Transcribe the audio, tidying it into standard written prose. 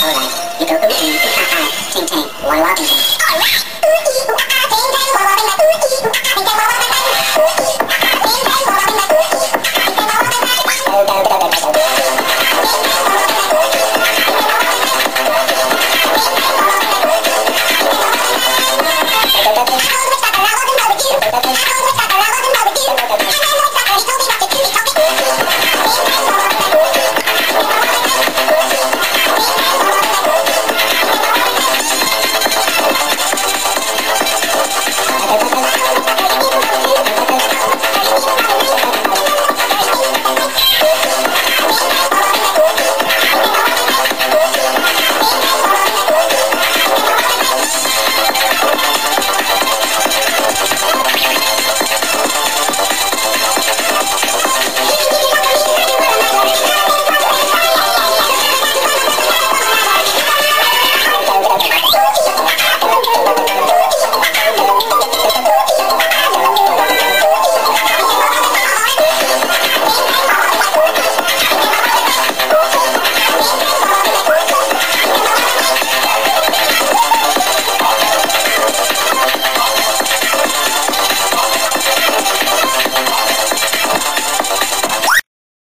You go ooh ee, ooh ah ah, ting tang, walla walla ting tang. Alright, ooh ee, ooh ah ah, ting tang, walla walla ting tang, ooh ee, ooh ah ah, ting tang, walla walla ting tang, ooh ee.